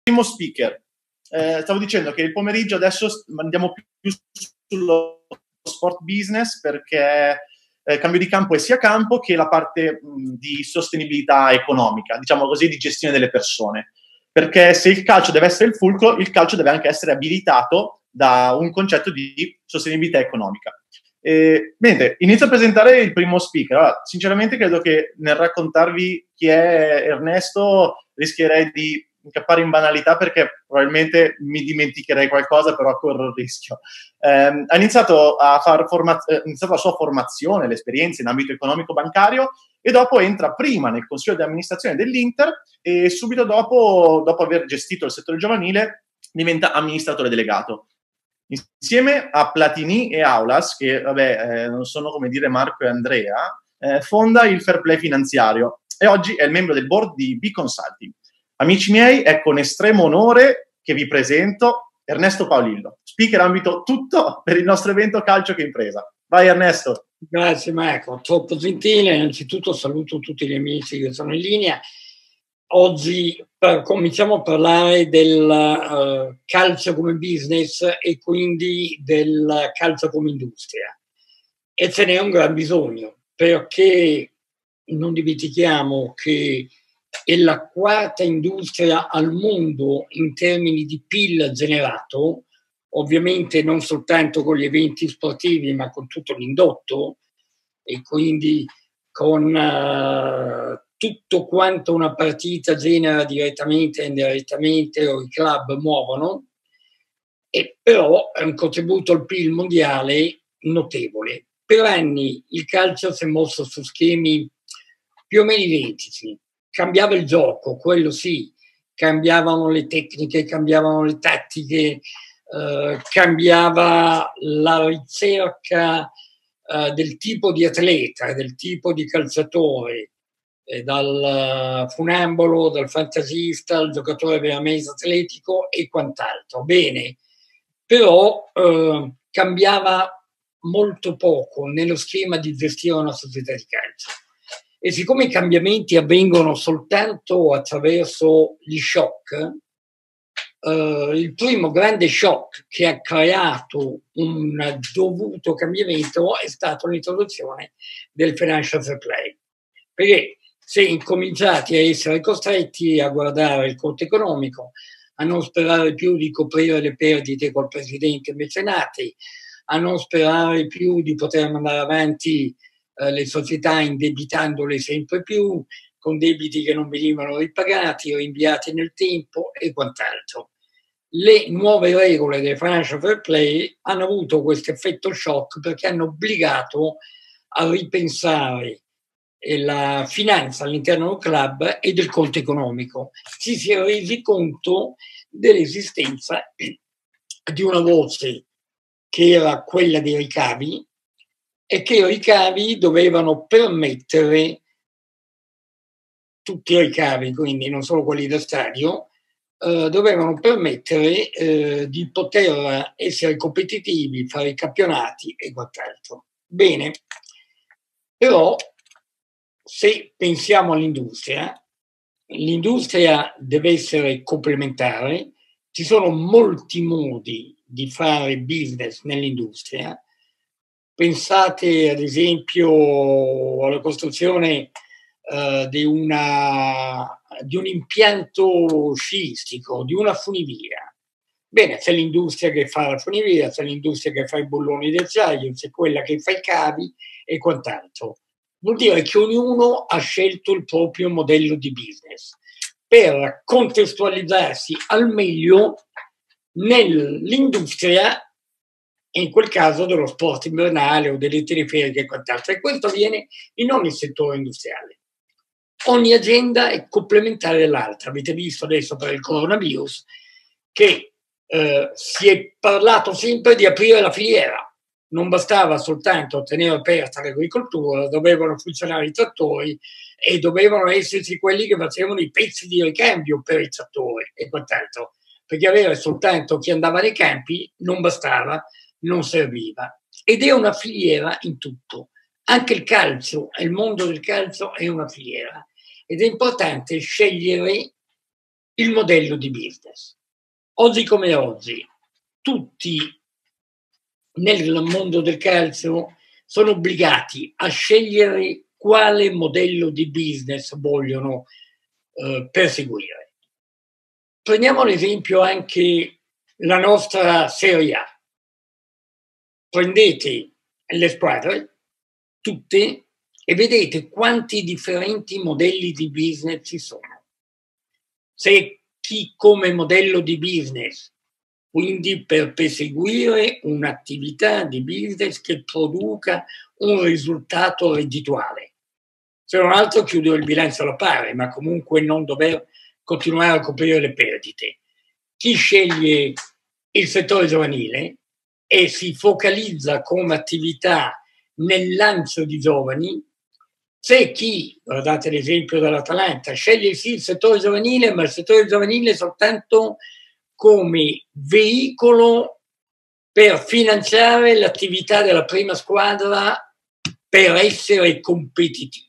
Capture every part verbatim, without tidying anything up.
primo speaker. Eh, stavo dicendo che il pomeriggio adesso andiamo più sullo sport business perché eh, cambio di campo è sia campo che la parte mh, di sostenibilità economica, diciamo così, di gestione delle persone. Perché se il calcio deve essere il fulcro, il calcio deve anche essere abilitato da un concetto di sostenibilità economica. Eh, bene, inizio a presentare il primo speaker. Allora, sinceramente credo che nel raccontarvi chi è Ernesto rischierei di incappare in banalità perché probabilmente mi dimenticherei qualcosa, però corro il rischio. Eh, ha iniziato, a far forma- eh, iniziato la sua formazione, l'esperienza in ambito economico-bancario e dopo entra prima nel consiglio di amministrazione dell'Inter e subito dopo, dopo aver gestito il settore giovanile, diventa amministratore delegato. Insieme a Platini e Aulas, che vabbè, eh, non sono come dire Marco e Andrea, eh, fonda il Fair Play finanziario e oggi è il membro del board di B Consulting. Amici miei, è con estremo onore che vi presento Ernesto Paolillo, speaker ambito tutto per il nostro evento Calcio che Impresa. Vai Ernesto. Grazie Marco, troppo gentile. Innanzitutto saluto tutti gli amici che sono in linea. Oggi per, cominciamo a parlare del uh, calcio come business e quindi del calcio come industria. E ce n'è un gran bisogno, perché non dimentichiamo che è la quarta industria al mondo in termini di P I L generato, ovviamente non soltanto con gli eventi sportivi, ma con tutto l'indotto e quindi con uh, tutto quanto una partita genera direttamente e indirettamente o i club muovono, e però è un contributo al P I L mondiale notevole. Per anni il calcio si è mosso su schemi più o meno identici. Cambiava il gioco, quello sì, cambiavano le tecniche, cambiavano le tattiche, eh, cambiava la ricerca eh, del tipo di atleta, del tipo di calciatore, eh, dal funambolo, dal fantasista, al giocatore veramente atletico e quant'altro. Bene, però eh, cambiava molto poco nello schema di gestire una società di calcio. E siccome i cambiamenti avvengono soltanto attraverso gli shock, eh, il primo grande shock che ha creato un dovuto cambiamento è stato l'introduzione del financial fair play. Perché si è incominciati a essere costretti a guardare il conto economico, a non sperare più di coprire le perdite col presidente mecenati, a non sperare più di poter mandare avanti eh, le società indebitandole sempre più, con debiti che non venivano ripagati, rinviati nel tempo e quant'altro. Le nuove regole del financial fair play hanno avuto questo effetto shock perché hanno obbligato a ripensare la finanza all'interno del club e del conto economico. Ci si è resi conto dell'esistenza di una voce che era quella dei ricavi e che i ricavi dovevano permettere, tutti i ricavi, quindi non solo quelli da stadio, eh, dovevano permettere eh, di poter essere competitivi, fare i campionati e quant'altro. Bene, però se pensiamo all'industria, l'industria deve essere complementare, ci sono molti modi di fare business nell'industria. Pensate ad esempio alla costruzione uh, di, una, di un impianto sciistico, di una funivia. Bene, c'è l'industria che fa la funivia, c'è l'industria che fa i bulloni di acciaio, c'è quella che fa i cavi e quant'altro. Vuol dire che ognuno ha scelto il proprio modello di business per contestualizzarsi al meglio nell'industria, in quel caso dello sport invernale o delle teleferiche e quant'altro. E questo avviene in ogni settore industriale. Ogni azienda è complementare all'altra. Avete visto adesso per il coronavirus che eh, si è parlato sempre di aprire la filiera. Non bastava soltanto tenere aperta l'agricoltura, dovevano funzionare i trattori e dovevano esserci quelli che facevano i pezzi di ricambio per i trattori e quant'altro, perché avere soltanto chi andava nei campi non bastava, non serviva. Ed è una filiera in tutto. Anche il calcio, il mondo del calcio è una filiera ed è importante scegliere il modello di business. Oggi come oggi, tutti nel mondo del calcio sono obbligati a scegliere quale modello di business vogliono eh, perseguire. Prendiamo l'esempio anche la nostra Serie A. Prendete le squadre, tutte, e vedete quanti differenti modelli di business ci sono. Se chi come modello di business, quindi per perseguire un'attività di business che produca un risultato reddituale, se non altro chiudere il bilancio alla pari, ma comunque non dover continuare a coprire le perdite. Chi sceglie il settore giovanile e si focalizza come attività nel lancio di giovani, se chi, guardate l'esempio dell'Atalanta, sceglie sì il settore giovanile, ma il settore giovanile soltanto come veicolo per finanziare l'attività della prima squadra per essere competitiva.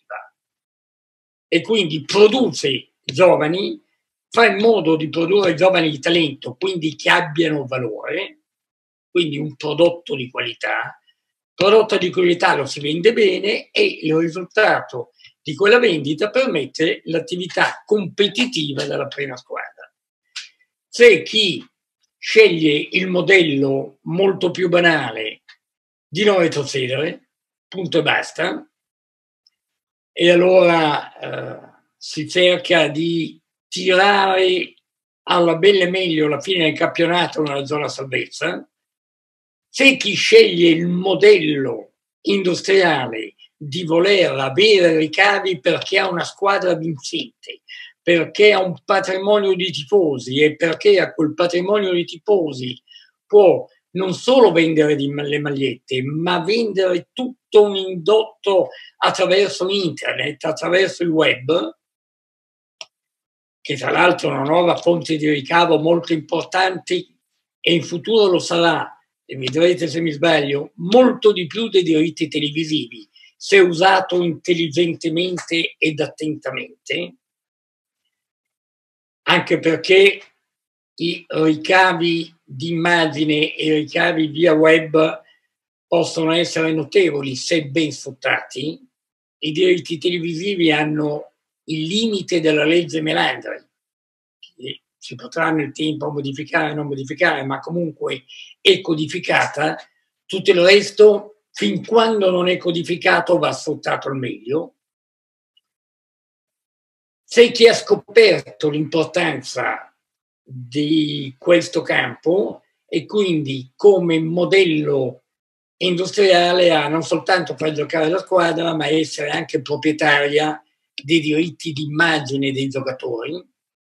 E quindi produce giovani, fa in modo di produrre giovani di talento, quindi che abbiano valore, quindi un prodotto di qualità. Prodotto di qualità lo si vende bene e il risultato di quella vendita permette l'attività competitiva della prima squadra. Se chi sceglie il modello molto più banale di non retrocedere, punto e basta, e allora eh, si cerca di tirare alla bella e meglio la fine del campionato nella zona salvezza, se chi sceglie il modello industriale di voler avere ricavi perché ha una squadra vincente, perché ha un patrimonio di tifosi e perché a quel patrimonio di tifosi può non solo vendere le magliette, ma vendere tutto un indotto attraverso internet, attraverso il web, che tra l'altro è una nuova fonte di ricavo molto importante e in futuro lo sarà, e mi direte se mi sbaglio, molto di più dei diritti televisivi, se usato intelligentemente ed attentamente, anche perché i ricavi di immagine e i ricavi via web possono essere notevoli se ben sfruttati. I diritti televisivi hanno il limite della legge Melandri, che si potrà nel tempo modificare o non modificare, ma comunque è codificata. Tutto il resto, fin quando non è codificato, va sfruttato al meglio. Se chi ha scoperto l'importanza di questo campo e quindi come modello industriale ha non soltanto far giocare la squadra, ma essere anche proprietaria dei diritti di immagine dei giocatori.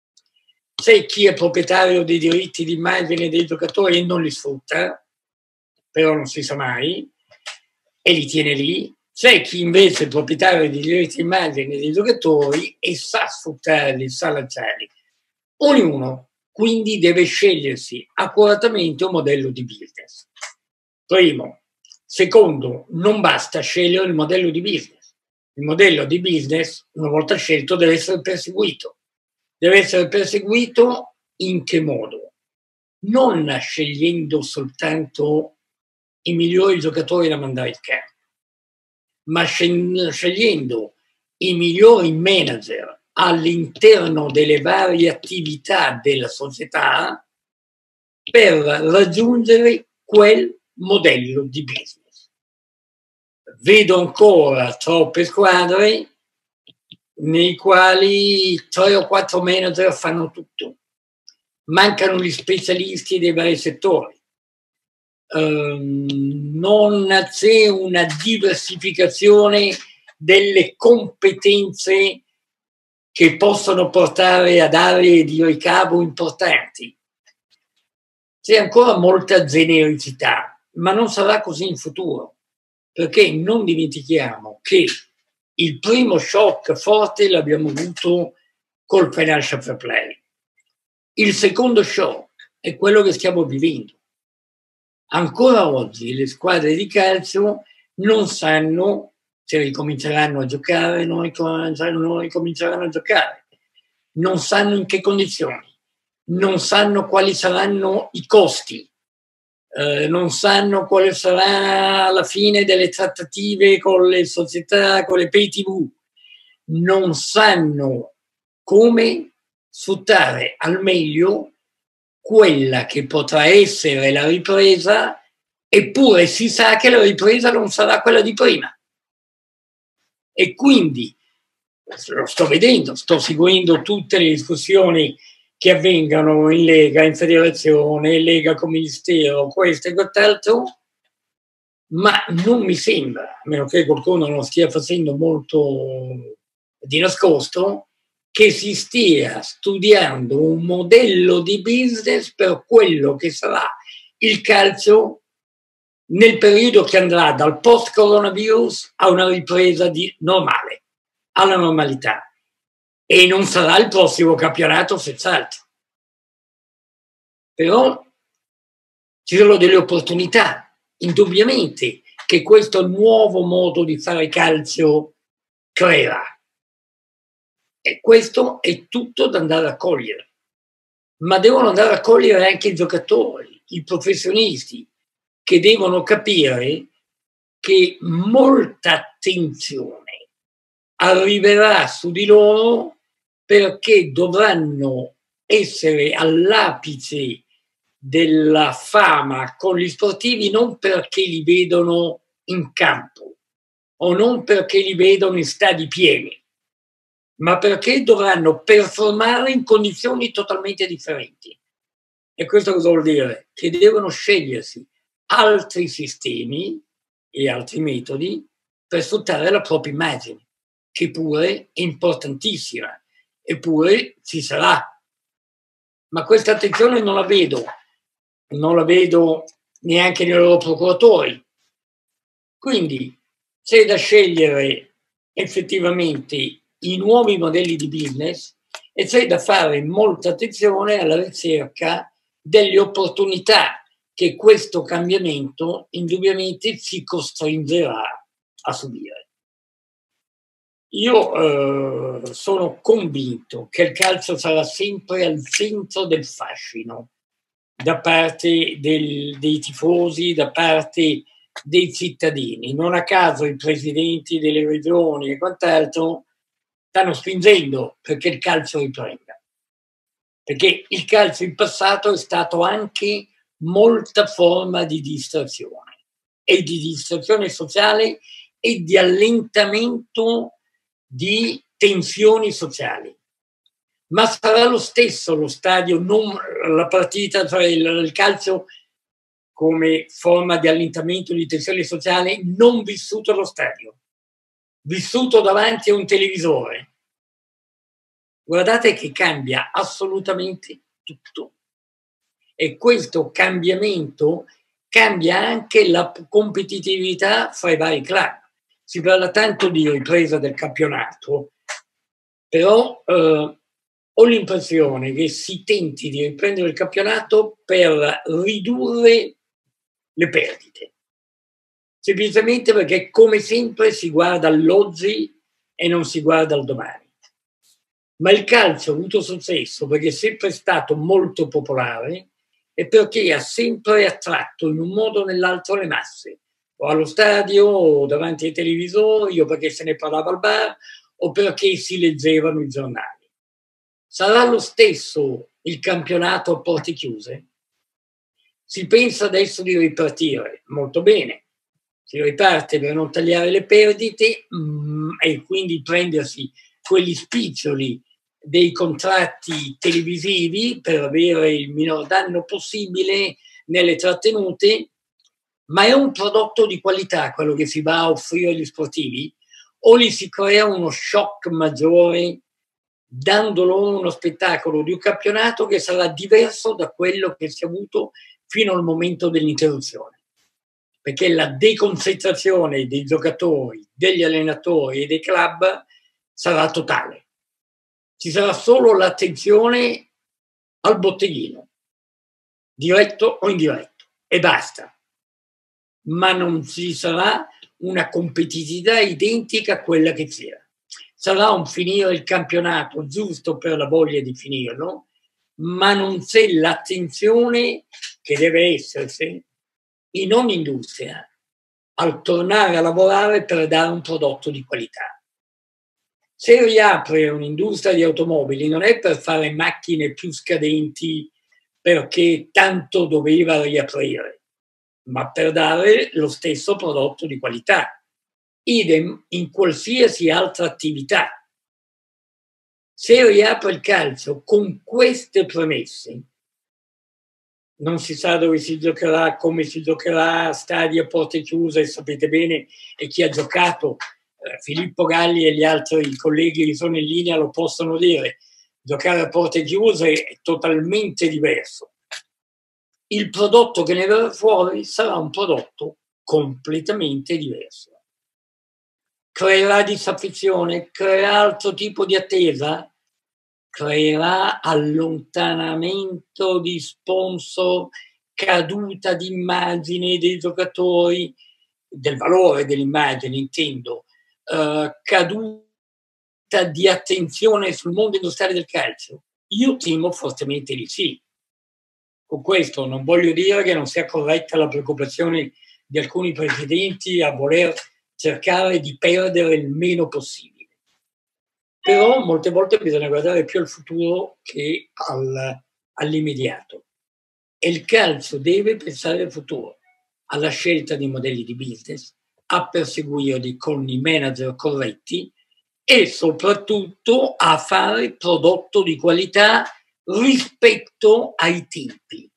Se chi è proprietario dei diritti di immagine dei giocatori e non li sfrutta, però non si sa mai, e li tiene lì, c'è chi invece è proprietario dei diritti di immagine dei giocatori e sa sfruttarli, sa lanciarli. Ognuno quindi deve scegliersi accuratamente un modello di business. Primo. Secondo, non basta scegliere il modello di business. Il modello di business, una volta scelto, deve essere perseguito. Deve essere perseguito in che modo? Non scegliendo soltanto i migliori giocatori da mandare in campo, ma scegliendo i migliori manager all'interno delle varie attività della società per raggiungere quel modello di business. Vedo ancora troppe squadre nei quali tre o quattro manager fanno tutto. Mancano gli specialisti dei vari settori. Um, non c'è una diversificazione delle competenze che possono portare ad aree di ricavo importanti. C'è ancora molta genericità, ma non sarà così in futuro, perché non dimentichiamo che il primo shock forte l'abbiamo avuto col financial fair play. Il secondo shock è quello che stiamo vivendo. Ancora oggi le squadre di calcio non sanno se ricominceranno a giocare, non ricominceranno a giocare, non sanno in che condizioni. non sanno quali saranno i costi, eh, non sanno quale sarà la fine delle trattative con le società, con le pay tivù, non sanno come sfruttare al meglio quella che potrà essere la ripresa, eppure si sa che la ripresa non sarà quella di prima. E quindi, lo sto vedendo, sto seguendo tutte le discussioni che avvengano in Lega, in Federazione, in Lega con Ministero, questo e quest'altro, ma non mi sembra, a meno che qualcuno non stia facendo molto di nascosto, che si stia studiando un modello di business per quello che sarà il calcio nel periodo che andrà dal post-coronavirus a una ripresa di normale, alla normalità. E non sarà il prossimo campionato, senz'altro. Però ci sono delle opportunità, indubbiamente, che questo nuovo modo di fare calcio crea. E questo è tutto da andare a cogliere. Ma devono andare a cogliere anche i giocatori, i professionisti, che devono capire che molta attenzione arriverà su di loro perché dovranno essere all'apice della fama con gli sportivi non perché li vedono in campo o non perché li vedono in stadi pieni, ma perché dovranno performare in condizioni totalmente differenti. E questo cosa vuol dire? Che devono scegliersi altri sistemi e altri metodi per sfruttare la propria immagine, che pure è importantissima, eppure ci sarà. Ma questa attenzione non la vedo, non la vedo neanche nei loro procuratori. Quindi c'è da scegliere effettivamente i nuovi modelli di business e c'è da fare molta attenzione alla ricerca delle opportunità che questo cambiamento indubbiamente ci costringerà a subire. Io eh, sono convinto che il calcio sarà sempre al centro del fascino da parte del, dei tifosi, da parte dei cittadini. Non a caso i presidenti delle regioni e quant'altro stanno spingendo perché il calcio riprenda. Perché il calcio in passato è stato anche molta forma di distrazione e di distrazione sociale e di allentamento di tensioni sociali. Ma sarà lo stesso lo stadio, non la partita, cioè il, il calcio come forma di allentamento di tensione sociale non vissuto allo stadio, vissuto davanti a un televisore. Guardate che cambia assolutamente tutto. E questo cambiamento cambia anche la competitività fra i vari club. Si parla tanto di ripresa del campionato, però eh, ho l'impressione che si tenti di riprendere il campionato per ridurre le perdite. Semplicemente perché, come sempre, si guarda all'oggi e non si guarda al domani. Ma il calcio ha avuto successo perché è sempre stato molto popolare e perché ha sempre attratto in un modo o nell'altro le masse, o allo stadio, o davanti ai televisori, o perché se ne parlava al bar, o perché si leggevano i giornali. Sarà lo stesso il campionato a porte chiuse? Si pensa adesso di ripartire, molto bene. Si riparte per non tagliare le perdite mm, e quindi prendersi quegli spiccioli dei contratti televisivi per avere il minor danno possibile nelle trattenute, ma è un prodotto di qualità quello che si va a offrire agli sportivi o gli si crea uno shock maggiore dando loro uno spettacolo di un campionato che sarà diverso da quello che si è avuto fino al momento dell'interruzione, perché la deconcentrazione dei giocatori, degli allenatori e dei club sarà totale. Ci sarà solo l'attenzione al botteghino, diretto o indiretto, e basta. Ma non ci sarà una competitività identica a quella che c'era. Sarà un finire il campionato giusto per la voglia di finirlo, ma non c'è l'attenzione che deve esserci in ogni industria al tornare a lavorare per dare un prodotto di qualità. Se riapre un'industria di automobili non è per fare macchine più scadenti perché tanto doveva riaprire, ma per dare lo stesso prodotto di qualità. Idem in qualsiasi altra attività. Se riapre il calcio con queste premesse, non si sa dove si giocherà, come si giocherà, stadi a porte chiuse, sapete bene, e chi ha giocato, eh, Filippo Galli e gli altri colleghi che sono in linea lo possono dire, giocare a porte chiuse è totalmente diverso. Il prodotto che ne verrà fuori sarà un prodotto completamente diverso. Creerà disaffezione, creerà altro tipo di attesa, creerà allontanamento di sponsor, caduta di immagine dei giocatori, del valore dell'immagine intendo, eh, caduta di attenzione sul mondo industriale del calcio? Io temo fortemente di sì. Con questo non voglio dire che non sia corretta la preoccupazione di alcuni presidenti a voler cercare di perdere il meno possibile. Però molte volte bisogna guardare più al futuro che al, all'immediato. E il calcio deve pensare al futuro, alla scelta di modelli di business, a perseguirli con i manager corretti e soprattutto a fare prodotto di qualità rispetto ai tempi.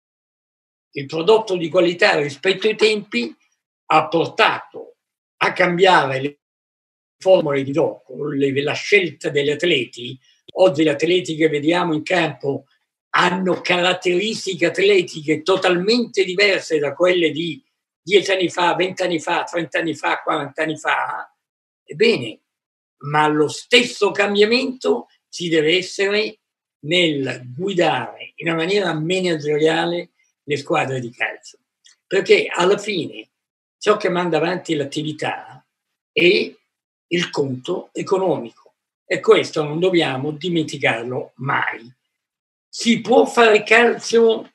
Il prodotto di qualità rispetto ai tempi ha portato a cambiare le formule di gioco, le, la scelta degli atleti. Oggi gli atleti che vediamo in campo hanno caratteristiche atletiche totalmente diverse da quelle di dieci anni fa, venti anni fa, trenta anni fa, quaranta anni fa. Ebbene, ma lo stesso cambiamento ci deve essere nel guidare in una maniera manageriale le squadre di calcio, perché alla fine ciò che manda avanti l'attività è il conto economico e questo non dobbiamo dimenticarlo mai. Si può fare calcio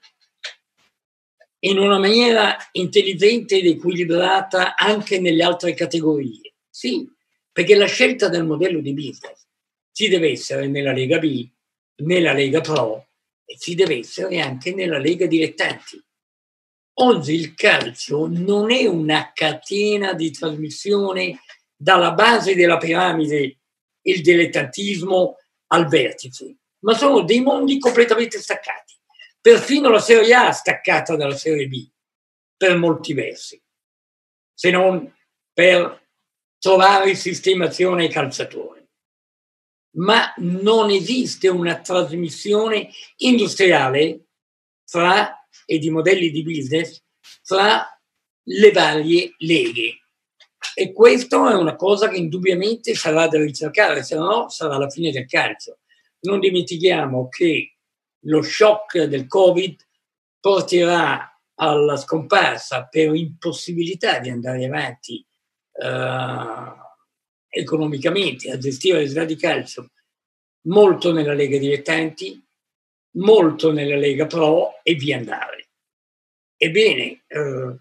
in una maniera intelligente ed equilibrata anche nelle altre categorie, sì, perché la scelta del modello di business ci deve essere nella Lega B, nella Lega Pro e ci deve essere anche nella Lega Dilettanti. Oggi il calcio non è una catena di trasmissione dalla base della piramide, il dilettantismo al vertice, ma sono dei mondi completamente staccati. Perfino la Serie A è staccata dalla Serie B, per molti versi, se non per trovare sistemazione ai calciatori. Ma non esiste una trasmissione industriale fra, e di modelli di business fra le varie leghe. E questa è una cosa che indubbiamente sarà da ricercare, se no sarà la fine del calcio. Non dimentichiamo che lo shock del Covid porterà alla scomparsa per impossibilità di andare avanti eh, economicamente a gestire le società di calcio molto nella Lega Dilettanti, molto nella Lega Pro e via andare. Ebbene, eh,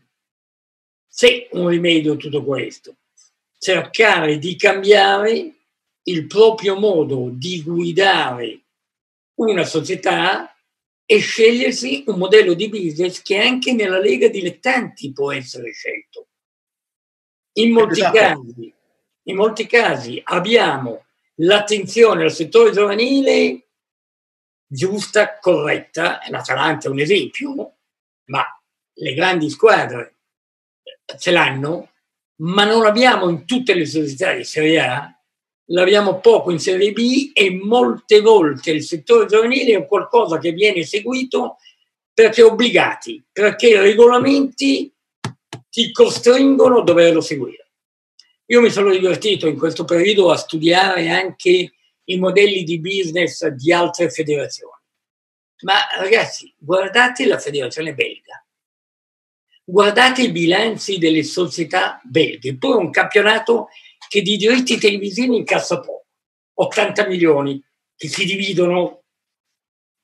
c'è un rimedio a tutto questo: cercare di cambiare il proprio modo di guidare una società e scegliersi un modello di business che anche nella Lega Dilettanti può essere scelto. In molti, esatto. casi, in molti casi abbiamo l'attenzione al settore giovanile giusta, corretta, l'Atalanta è un esempio, ma le grandi squadre ce l'hanno, ma non l'abbiamo in tutte le società di Serie A, l'abbiamo poco in Serie B e molte volte il settore giovanile è qualcosa che viene seguito perché obbligati, perché i regolamenti ti costringono a doverlo seguire. Io mi sono divertito in questo periodo a studiare anche i modelli di business di altre federazioni. Ma ragazzi, guardate la federazione belga, guardate i bilanci delle società belghe, poi un campionato che di diritti televisivi incassa poco, ottanta milioni, che si dividono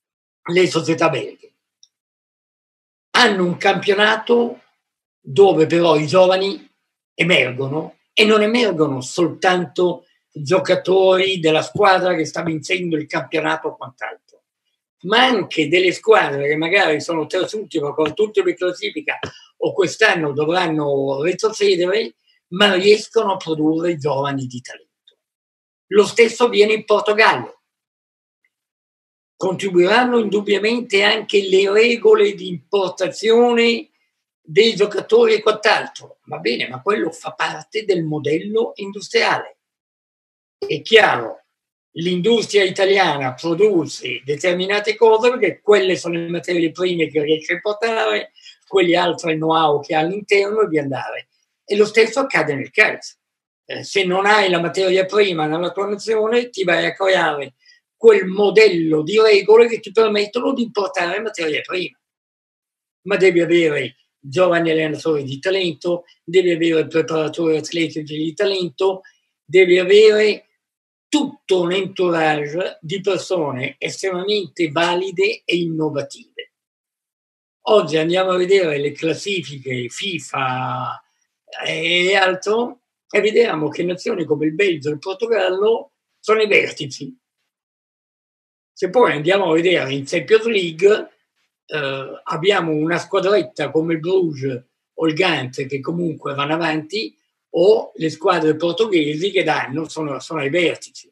le società belghe. Hanno un campionato dove però i giovani emergono, e non emergono soltanto giocatori della squadra che sta vincendo il campionato o quant'altro, ma anche delle squadre che magari sono terzultime o quartultime in classifica o quest'anno dovranno retrocedere, ma riescono a produrre giovani di talento. Lo stesso avviene in Portogallo. Contribuiranno indubbiamente anche le regole di importazione dei giocatori e quant'altro. Va bene, ma quello fa parte del modello industriale. È chiaro, l'industria italiana produce determinate cose perché quelle sono le materie prime che riesce a importare, quelli altri il know-how che ha all'interno e di andare. E lo stesso accade nel calcio. Eh, se non hai la materia prima nella tua nazione, ti vai a creare quel modello di regole che ti permettono di importare materia prima. Ma devi avere giovani allenatori di talento, devi avere preparatori atletici di talento, devi avere tutto un entourage di persone estremamente valide e innovative. Oggi andiamo a vedere le classifiche FIFA e altro e vediamo che nazioni come il Belgio e il Portogallo sono i vertici. Se poi andiamo a vedere in Champions League, eh, abbiamo una squadretta come il Bruges o il Gant che comunque vanno avanti, o le squadre portoghesi che danno, sono, sono ai vertici.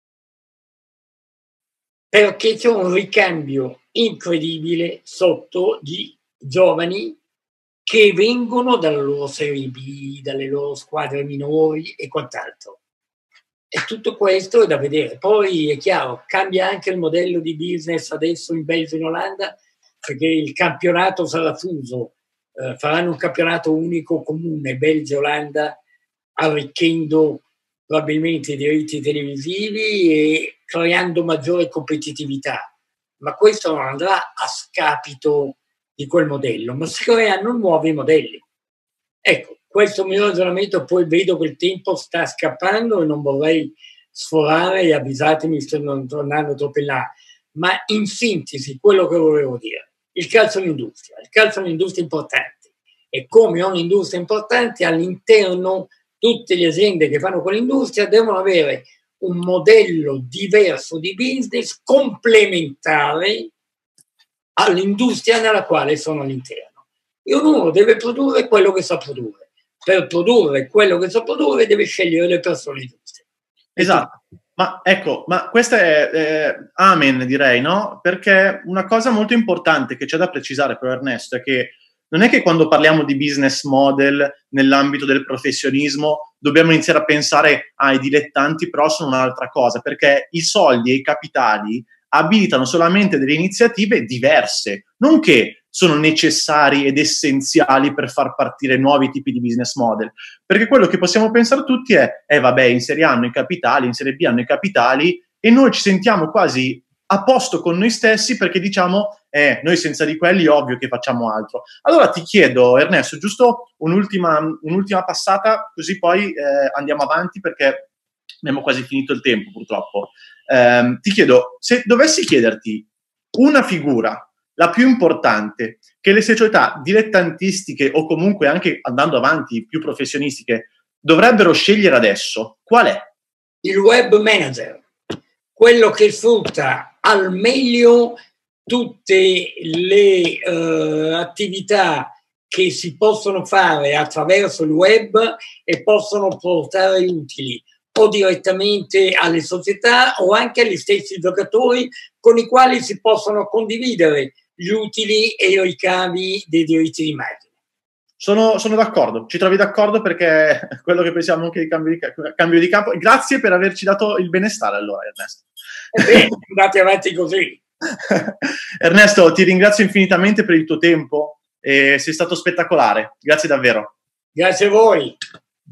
Perché c'è un ricambio incredibile sotto di giovani che vengono dalla loro Serie B, dalle loro squadre minori e quant'altro. E tutto questo è da vedere. Poi è chiaro, cambia anche il modello di business adesso in Belgio e in Olanda, perché il campionato sarà fuso. Eh, faranno un campionato unico comune, Belgio e Olanda, arricchendo probabilmente i diritti televisivi e creando maggiore competitività. Ma questo non andrà a scapito di quel modello, ma si creano nuovi modelli. Ecco, questo mio ragionamento, poi vedo che il tempo sta scappando e non vorrei sforare, e avvisatemi, sto tornando troppo in là, ma in sintesi quello che volevo dire: il calcio è un'industria, il calcio è un'industria importante, e come ogni industria importante all'interno tutte le aziende che fanno quell'industria devono avere un modello diverso di business complementare all'industria nella quale sono all'interno. E ognuno deve produrre quello che sa produrre. Per produrre quello che sa produrre deve scegliere le persone giuste. Esatto. Ma ecco, ma questo è eh, amen, direi, no? Perché una cosa molto importante che c'è da precisare però, Ernesto, è che non è che quando parliamo di business model nell'ambito del professionismo dobbiamo iniziare a pensare ai dilettanti, però sono un'altra cosa, perché i soldi e i capitali abilitano solamente delle iniziative diverse, non che sono necessari ed essenziali per far partire nuovi tipi di business model, perché quello che possiamo pensare tutti è, eh vabbè, in Serie A hanno i capitali, in Serie B hanno i capitali, e noi ci sentiamo quasi a posto con noi stessi perché diciamo, eh, noi senza di quelli ovvio che facciamo altro. Allora ti chiedo, Ernesto, giusto un'ultima, un'ultima passata, così poi eh, andiamo avanti perché abbiamo quasi finito il tempo purtroppo. Eh, ti chiedo, se dovessi chiederti una figura, la più importante, che le società dilettantistiche o comunque anche andando avanti più professionistiche dovrebbero scegliere adesso, qual è? Il web manager, quello che sfrutta al meglio tutte le uh, attività che si possono fare attraverso il web e possono portare utili o direttamente alle società o anche agli stessi giocatori con i quali si possono condividere gli utili e i ricavi dei diritti d'immagine. Sono, sono d'accordo, ci trovi d'accordo perché è quello che pensiamo anche di cambio di, cambio di campo. Grazie per averci dato il benestare allora, Ernesto. Bene, andate avanti così. Ernesto, ti ringrazio infinitamente per il tuo tempo e sei stato spettacolare. Grazie davvero. Grazie a voi.